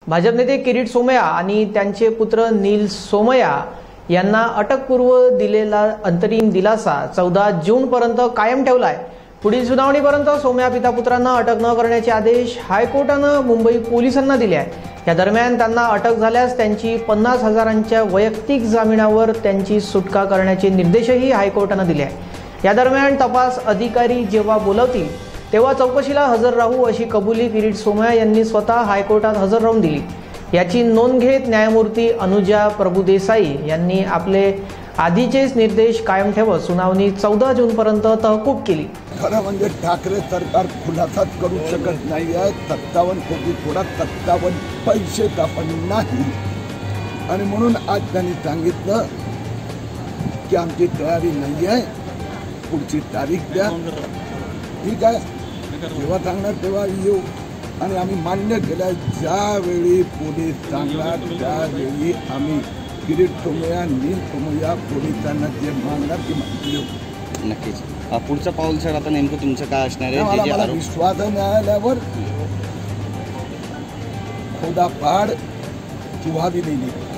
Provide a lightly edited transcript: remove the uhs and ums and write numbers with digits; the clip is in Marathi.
भाजप नेते किरीट सोमय्या आणि त्यांचे पुत्र नील सोमय्या यांना अटकपूर्व दिलेला अंतरिम दिलासा 14 जूनपर्यंत कायम ठेवलाय। पुढील सुनावणीपर्यंत सोमय्या पिता पुत्रांना अटक न करण्याचे आदेश हायकोर्टाने मुंबई पोलिसांना दिले आहे। या दरम्यान त्यांना अटक झाल्यास त्यांची 50,000च्या वैयक्तिक जामिनावर त्यांची सुटका करण्याचे निर्देशही हायकोर्टाने दिले आहे। या दरम्यान तपास अधिकारी जेव्हा बोलवतील तेव्हा चौकशीला हजर राहू अशी कबुली किरीट सोमय्या यांनी स्वतः हायकोर्टात हजर राहून दिली। याची नोंद घेत न्यायमूर्ती अनुजा प्रभुदेसाई यांनी आपले आधीचेच निर्देश कायम ठेवत सुनावणी 14 जूनपर्यंत तहकूब केली। खरं म्हणजे ठाकरे सरकार खुलासाच करू शकत नाही आहे। 57 कोटी थोडा 57 पैसे आपण नाही, आणि म्हणून आज त्यांनी सांगितलं की आमची तयारी नाही आहे, पुढची तारीख द्या। ठीक आहे, जेव्हा सांगणार तेव्हा येऊ, आणि आम्ही मान्य केलं ज्यावेळी पोलीस सांगणार त्यावेळी आम्ही किरीट सोमय्या, नील सोमय्या पोलिसांना जे मागणार ती माहिती देऊ। नक्कीच पुढचं पाऊल सर आता नेमकं तुमचं काय असणार आहे? मला विश्वास आहे न्यायालयावर खोदापाड व्हावी दिली।